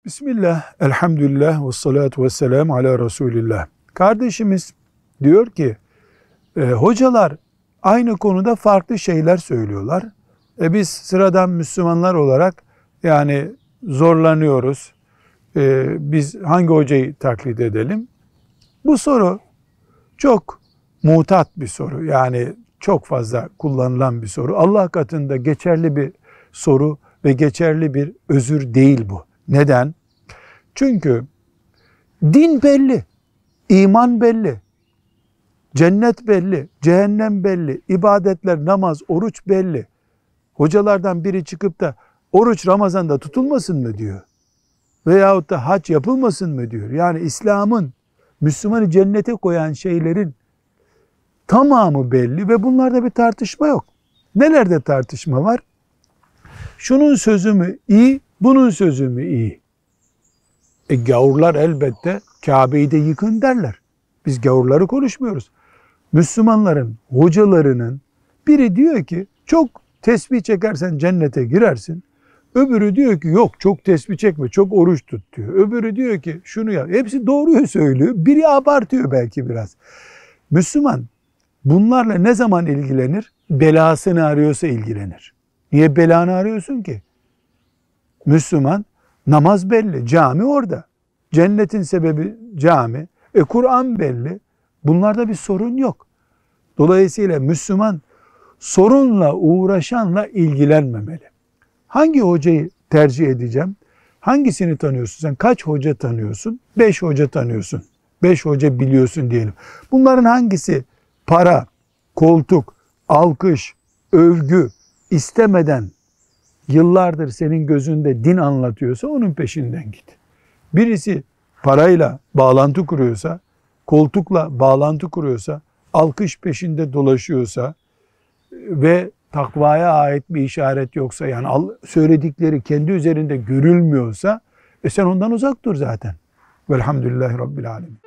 Bismillah, elhamdülillah ve salatu ve selamu ala Resulillah. Kardeşimiz diyor ki, hocalar aynı konuda farklı şeyler söylüyorlar. Biz sıradan Müslümanlar olarak yani zorlanıyoruz. Biz hangi hocayı taklit edelim? Bu soru çok mutat bir soru. Yani çok fazla kullanılan bir soru. Allah katında geçerli bir soru ve geçerli bir özür değil bu. Neden? Çünkü din belli, iman belli, cennet belli, cehennem belli, ibadetler, namaz, oruç belli. Hocalardan biri çıkıp da oruç Ramazan'da tutulmasın mı diyor. Veyahut da hac yapılmasın mı diyor. Yani İslam'ın Müslümanı cennete koyan şeylerin tamamı belli ve bunlarda bir tartışma yok. Nelerde tartışma var? Şunun sözü mü iyi, bunun sözü mü iyi? Gavurlar elbette Kabe'yi de yıkın derler. Biz gavurları konuşmuyoruz. Müslümanların hocalarının biri diyor ki çok tesbih çekersen cennete girersin. Öbürü diyor ki yok çok tesbih çekme, çok oruç tut diyor. Öbürü diyor ki şunu yap. Hepsi doğruyu söylüyor. Biri abartıyor belki biraz. Müslüman bunlarla ne zaman ilgilenir? Belasını arıyorsa ilgilenir. Niye belanı arıyorsun ki? Müslüman namaz belli, cami orada. Cennetin sebebi cami. Kur'an belli. Bunlarda bir sorun yok. Dolayısıyla Müslüman sorunla uğraşanla ilgilenmemeli. Hangi hocayı tercih edeceğim? Hangisini tanıyorsun? Sen kaç hoca tanıyorsun? 5 hoca tanıyorsun. 5 hoca biliyorsun diyelim. Bunların hangisi para, koltuk, alkış, övgü istemeden yıllardır senin gözünde din anlatıyorsa onun peşinden git. Birisi parayla bağlantı kuruyorsa, koltukla bağlantı kuruyorsa, alkış peşinde dolaşıyorsa ve takvaya ait bir işaret yoksa, yani söyledikleri kendi üzerinde görülmüyorsa sen ondan uzak dur zaten. Velhamdülillahi Rabbil Alemin.